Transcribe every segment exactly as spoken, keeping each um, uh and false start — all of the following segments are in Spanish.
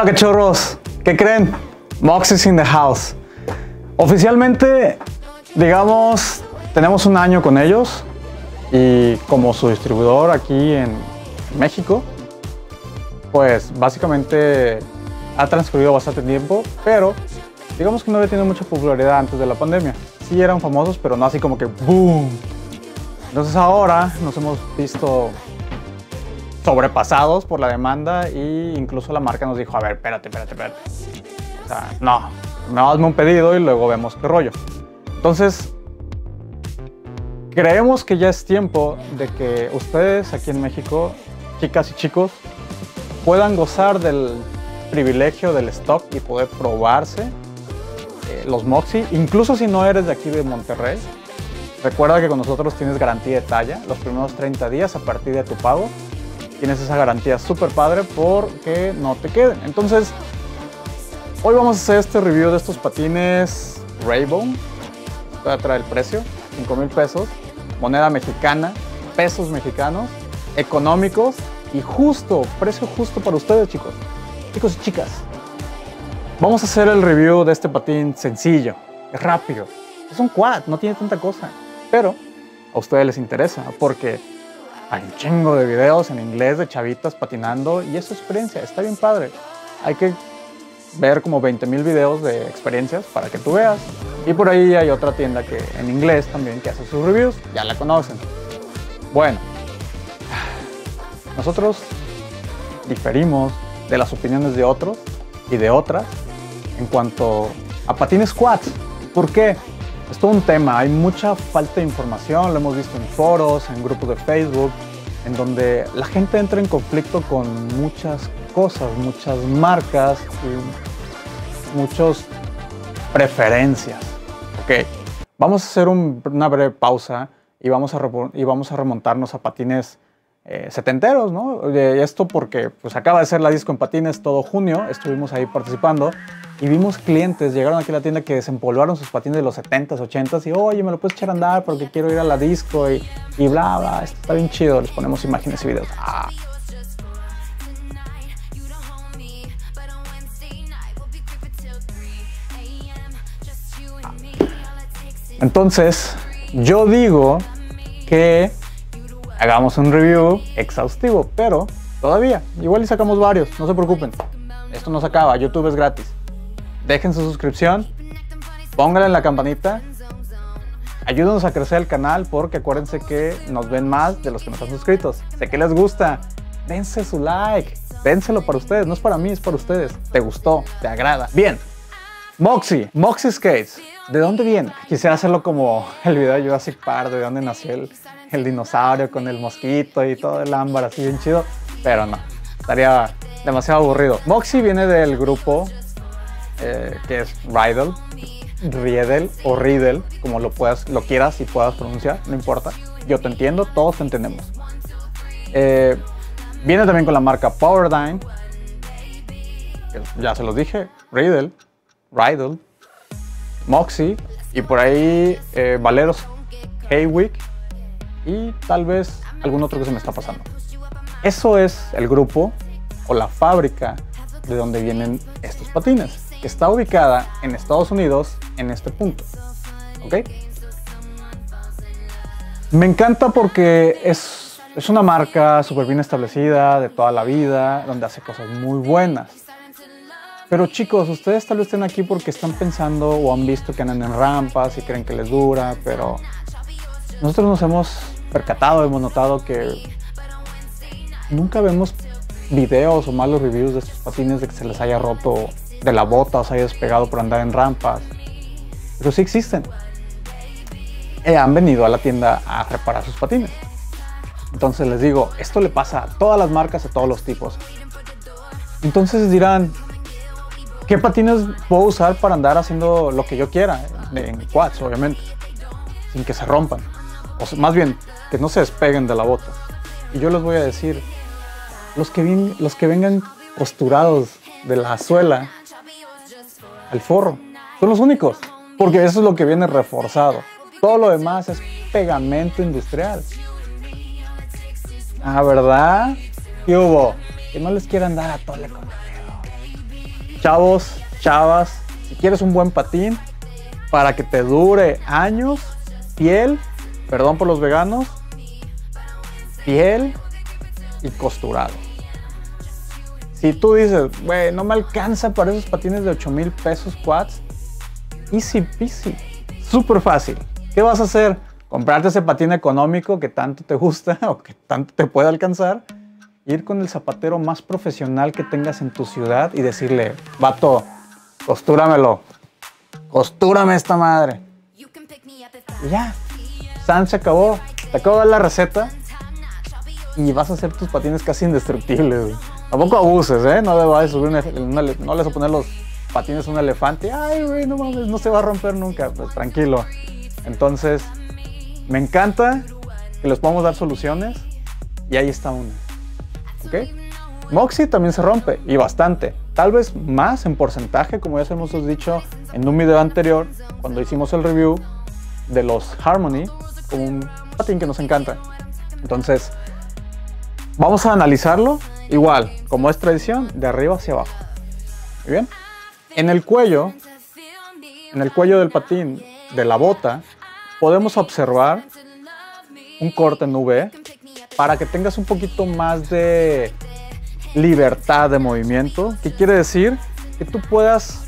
cachorros, ¿qué creen? Moxie's in the house. Oficialmente, digamos, tenemos un año con ellos y como su distribuidor aquí en México, pues básicamente ha transcurrido bastante tiempo, pero digamos que no había tenido mucha popularidad antes de la pandemia. Sí eran famosos, pero no así como que ¡boom! Entonces ahora nos hemos visto sobrepasados por la demanda e incluso la marca nos dijo, a ver, espérate, espérate, espérate. O sea, no, me hazme un pedido y luego vemos qué rollo. Entonces, creemos que ya es tiempo de que ustedes aquí en México, chicas y chicos, puedan gozar del privilegio del stock y poder probarse eh, los Moxie, incluso si no eres de aquí de Monterrey. Recuerda que con nosotros tienes garantía de talla los primeros treinta días a partir de tu pago. Tienes esa garantía súper padre porque no te queden. Entonces, hoy vamos a hacer este review de estos patines Raybone. Voy a traer el precio, cinco mil pesos, moneda mexicana, pesos mexicanos, económicos y justo, precio justo para ustedes, chicos. Chicos y chicas, vamos a hacer el review de este patín sencillo, es rápido. Es un quad, no tiene tanta cosa, pero a ustedes les interesa porque hay un chingo de videos en inglés de chavitas patinando y es su experiencia, está bien padre. Hay que ver como veinte mil videos de experiencias para que tú veas. Y por ahí hay otra tienda que en inglés también que hace sus reviews, ya la conocen. Bueno, nosotros diferimos de las opiniones de otros y de otras en cuanto a patines quads. ¿Por qué? Es todo un tema, hay mucha falta de información, lo hemos visto en foros, en grupos de Facebook, en donde la gente entra en conflicto con muchas cosas, muchas marcas y muchas preferencias. Ok, vamos a hacer un, una breve pausa y vamos a, y vamos a remontarnos a patines eh, setenteros, ¿no? De esto porque pues, acaba de ser la disco en patines todo junio, estuvimos ahí participando. Y vimos clientes, llegaron aquí a la tienda que desempolvaron sus patines de los setentas, ochentas y oye, me lo puedes echar a andar porque quiero ir a la disco y, y bla, bla, esto está bien chido, les ponemos imágenes y videos. Ah. Entonces, yo digo que hagamos un review exhaustivo, pero todavía, igual y sacamos varios, no se preocupen. Esto no se acaba, YouTube es gratis. Dejen su suscripción, pónganle en la campanita, ayúdenos a crecer el canal porque acuérdense que nos ven más de los que no están suscritos. Sé que les gusta, dense su like, dénselo para ustedes, no es para mí, es para ustedes. ¿Te gustó? ¿Te agrada? Bien, Moxie, Moxie Skates, ¿de dónde viene? Quisiera hacerlo como el video de Jurassic Park, de dónde nació el, el dinosaurio con el mosquito y todo el ámbar así bien chido, pero no, estaría demasiado aburrido. Moxie viene del grupo Eh, que es Riedel, Riedel o Riedel, como lo, puedas, lo quieras y puedas pronunciar, no importa. Yo te entiendo, todos te entendemos. Eh, viene también con la marca Powerdyne, que ya se los dije, Riedel, Riedel, Moxie y por ahí eh, Valeros Haywick y tal vez algún otro que se me está pasando. Eso es el grupo o la fábrica de donde vienen estos patines, que está ubicada en Estados Unidos en este punto, ¿ok? Me encanta porque es, es una marca súper bien establecida de toda la vida, donde hace cosas muy buenas. Pero chicos, ustedes tal vez estén aquí porque están pensando o han visto que andan en rampas y creen que les dura, pero nosotros nos hemos percatado, hemos notado que nunca vemos videos o malos reviews de estos patines de que se les haya roto de la bota o se haya despegado por andar en rampas, pero sí existen. Eh, han venido a la tienda a reparar sus patines. Entonces les digo, esto le pasa a todas las marcas, a todos los tipos. Entonces dirán, ¿qué patines puedo usar para andar haciendo lo que yo quiera? En quads, obviamente, sin que se rompan, o más bien, que no se despeguen de la bota. Y yo les voy a decir, los que, ven, los que vengan costurados de la suela al forro son los únicos, porque eso es lo que viene reforzado. Todo lo demás es pegamento industrial. Ah, ¿verdad? ¿Qué hubo? Que no les quieran dar a tole con el dedo. chavos, chavas, si quieres un buen patín para que te dure años, piel, perdón por los veganos, piel y costurado. Si tú dices, güey, no me alcanza para esos patines de ocho mil pesos quads, easy peasy, súper fácil. ¿Qué vas a hacer? Comprarte ese patín económico que tanto te gusta o que tanto te puede alcanzar, ir con el zapatero más profesional que tengas en tu ciudad y decirle, vato, costúramelo, costúrame esta madre. Y ya, San se acabó, te acabo de dar la receta y vas a hacer tus patines casi indestructibles, güey. Tampoco abuses, ¿eh? No le vas a subir una, una, no le vas a poner los patines a un elefante. Ay, güey, no mames, no se va a romper nunca. Pues tranquilo. Entonces, me encanta que les podamos dar soluciones y ahí está una. ¿Ok? Moxy también se rompe y bastante. Tal vez más en porcentaje, como ya hemos dicho en un video anterior, cuando hicimos el review de los Harmony, como un patín que nos encanta. Entonces, vamos a analizarlo igual, como es tradición, de arriba hacia abajo. Muy bien. En el cuello, en el cuello del patín, de la bota, podemos observar un corte en V para que tengas un poquito más de libertad de movimiento. ¿Qué quiere decir? Que tú puedas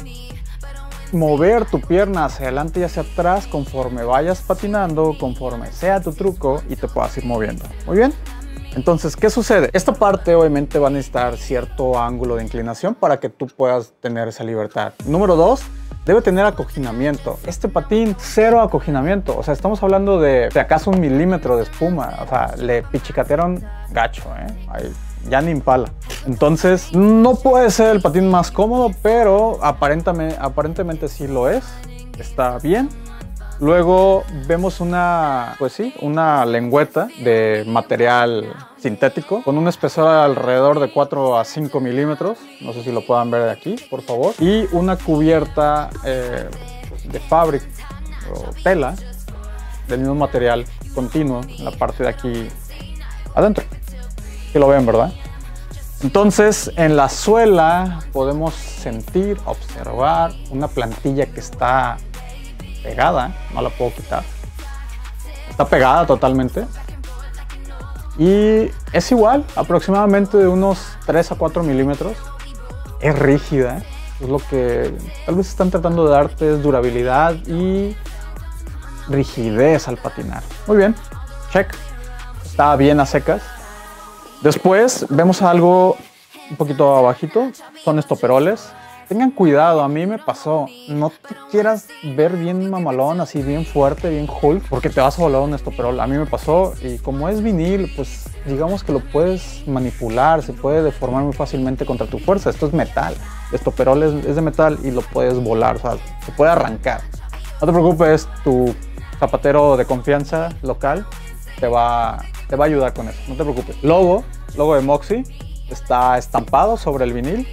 mover tu pierna hacia adelante y hacia atrás conforme vayas patinando, conforme sea tu truco y te puedas ir moviendo. Muy bien. Entonces, ¿qué sucede? Esta parte obviamente va a necesitar cierto ángulo de inclinación para que tú puedas tener esa libertad. Número dos, debe tener acoginamiento. Este patín, cero acoginamiento. O sea, estamos hablando de, de acaso un milímetro de espuma. O sea, le pichicatearon gacho, ¿eh? Ahí, ya ni impala. Entonces, no puede ser el patín más cómodo, pero aparentemente, aparentemente sí lo es. Está bien. Luego vemos una, pues sí, una lengüeta de material sintético con un espesor alrededor de cuatro a cinco milímetros. No sé si lo puedan ver de aquí, por favor. Y una cubierta eh, de fábrica o tela del mismo material continuo en la parte de aquí adentro. Que lo ven, ¿verdad? Entonces, en la suela podemos sentir, observar una plantilla que está pegada, no la puedo quitar. Está pegada totalmente. Y es igual, aproximadamente de unos tres a cuatro milímetros. Es rígida, es lo que tal vez están tratando de darte, es durabilidad y rigidez al patinar. Muy bien, check. Está bien a secas. Después vemos algo un poquito abajito, son estoperoles. Tengan cuidado, a mí me pasó, no te quieras ver bien mamalón, así bien fuerte, bien Hulk, porque te vas a volar un estoperol. A mí me pasó y como es vinil, pues digamos que lo puedes manipular, se puede deformar muy fácilmente contra tu fuerza. Esto es metal, el estoperol es, es de metal y lo puedes volar, o sea, se puede arrancar. No te preocupes, tu zapatero de confianza local te va, te va a ayudar con eso, no te preocupes. Logo, logo de Moxy, está estampado sobre el vinil.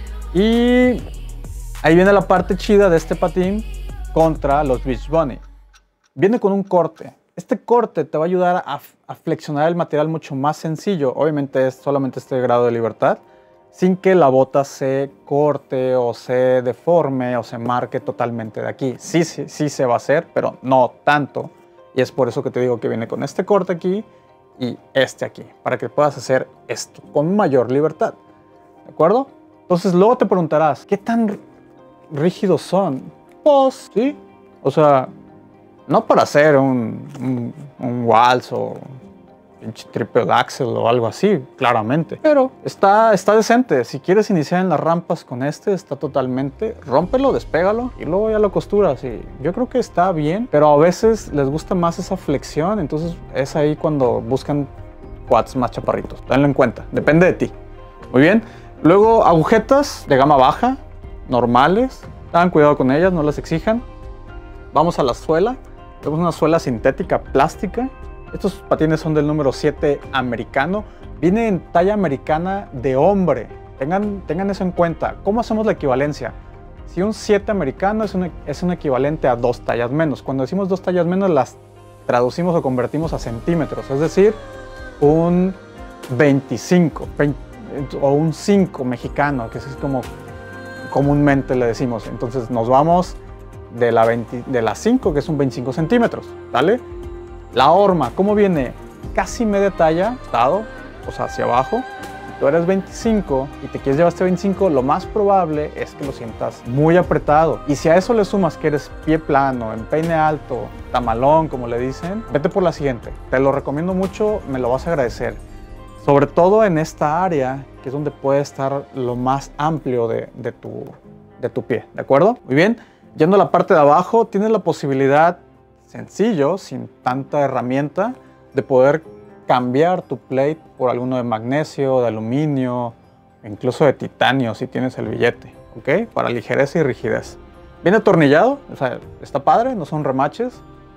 Y ahí viene la parte chida de este patín contra los Beach Bunny. Viene con un corte. Este corte te va a ayudar a, a flexionar el material mucho más sencillo. Obviamente es solamente este grado de libertad, sin que la bota se corte o se deforme o se marque totalmente de aquí. Sí, sí, sí se va a hacer, pero no tanto. Y es por eso que te digo que viene con este corte aquí y este aquí, para que puedas hacer esto con mayor libertad. ¿De acuerdo? Entonces luego te preguntarás, ¿qué tan rígidos son? Pues, sí. O sea, no para hacer un, un, un waltz o un triple axel o algo así, claramente. Pero está, está decente. Si quieres iniciar en las rampas con este, está totalmente... Rómpelo, despégalo y luego ya lo costuras. Y yo creo que está bien, pero a veces les gusta más esa flexión. Entonces es ahí cuando buscan quads más chaparritos. Tenlo en cuenta. Depende de ti. Muy bien. Luego, agujetas de gama baja, normales. Tengan cuidado con ellas, no las exijan. Vamos a la suela. Tenemos una suela sintética plástica. Estos patines son del número siete americano. Viene en talla americana de hombre. Tengan, tengan eso en cuenta. ¿Cómo hacemos la equivalencia? Si un siete americano es un, es un equivalente a dos tallas menos. Cuando decimos dos tallas menos, las traducimos o convertimos a centímetros. Es decir, un veinticinco, veinte, o un cinco mexicano, que es como comúnmente le decimos. Entonces nos vamos de la, veinte, de la cinco, que son veinticinco centímetros, ¿vale? La horma, ¿cómo viene? Casi media talla, dado, o sea, hacia abajo. Si tú eres veinticinco y te quieres llevar este veinticinco, lo más probable es que lo sientas muy apretado. Y si a eso le sumas que eres pie plano, empeine alto, tamalón, como le dicen, vete por la siguiente. Te lo recomiendo mucho, me lo vas a agradecer. Sobre todo en esta área, que es donde puede estar lo más amplio de, de, tu, de tu pie, ¿de acuerdo? Muy bien, yendo a la parte de abajo, tienes la posibilidad, sencillo, sin tanta herramienta, de poder cambiar tu plate por alguno de magnesio, de aluminio, incluso de titanio si tienes el billete, ¿ok? Para ligereza y rigidez. Viene atornillado, o sea, está padre, no son remaches.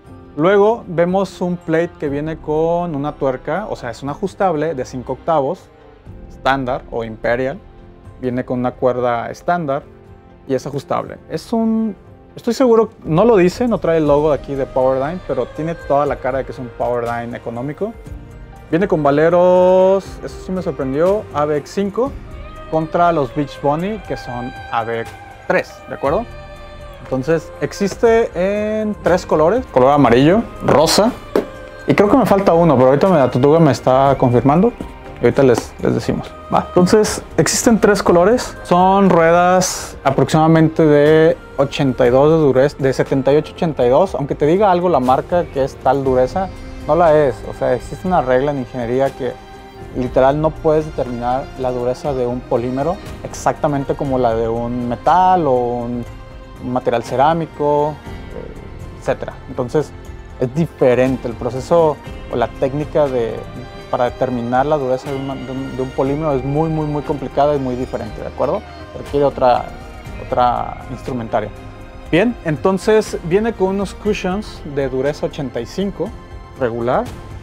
Luego vemos un plate que viene con una tuerca, o sea, es un ajustable de cinco octavos, estándar o imperial. Viene con una cuerda estándar y es ajustable. Es un, estoy seguro, no lo dice, no trae el logo de aquí de Powerdyne, pero tiene toda la cara de que es un Powerdyne económico. Viene con valeros, eso sí me sorprendió, A B X cinco contra los Beach Bunny, que son A B X tres, ¿de acuerdo? Entonces existe en tres colores, color amarillo, rosa y creo que me falta uno, pero ahorita la tortuga me está confirmando y ahorita les, les decimos. Va. Entonces existen tres colores, son ruedas aproximadamente de ochenta y dos de dureza, de setenta y ocho a ochenta y dos, aunque te diga algo la marca que es tal dureza, no la es. O sea, existe una regla en ingeniería que literal no puedes determinar la dureza de un polímero exactamente como la de un metal o un un material cerámico, etcétera. Entonces es diferente el proceso o la técnica de, para determinar la dureza de, una, de, un, de un polímero es muy muy muy complicada y muy diferente, ¿de acuerdo? Requiere otra, otra instrumentaria. Bien, entonces viene con unos cushions de dureza ochenta y cinco, regular,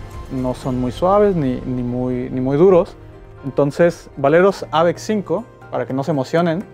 no son muy suaves ni, ni, muy, ni muy duros. Entonces valeros A B X cinco, para que no se emocionen,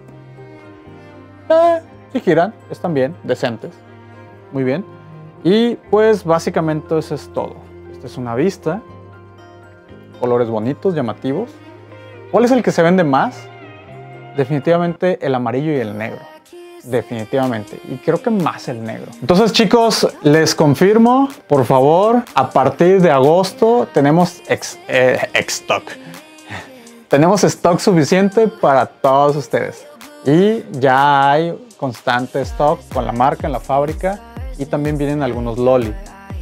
eh, si giran, están bien, decentes, muy bien. Y pues básicamente eso es todo. Esta es una vista, colores bonitos, llamativos. ¿Cuál es el que se vende más? Definitivamente el amarillo y el negro, definitivamente, y creo que más el negro. Entonces chicos, les confirmo, por favor, a partir de agosto tenemos ex, eh, ex stock. Tenemos stock suficiente para todos ustedes. Y ya hay constante stock con la marca en la fábrica y también vienen algunos loli.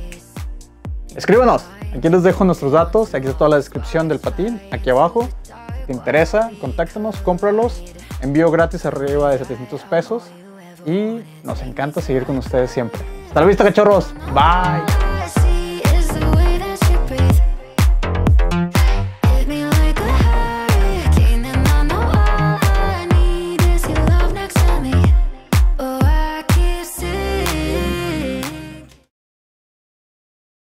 Escríbanos, aquí les dejo nuestros datos, aquí está toda la descripción del patín, aquí abajo. Si te interesa, contáctanos, cómpralos, envío gratis arriba de setecientos pesos y nos encanta seguir con ustedes siempre. Hasta la vista, cachorros, bye.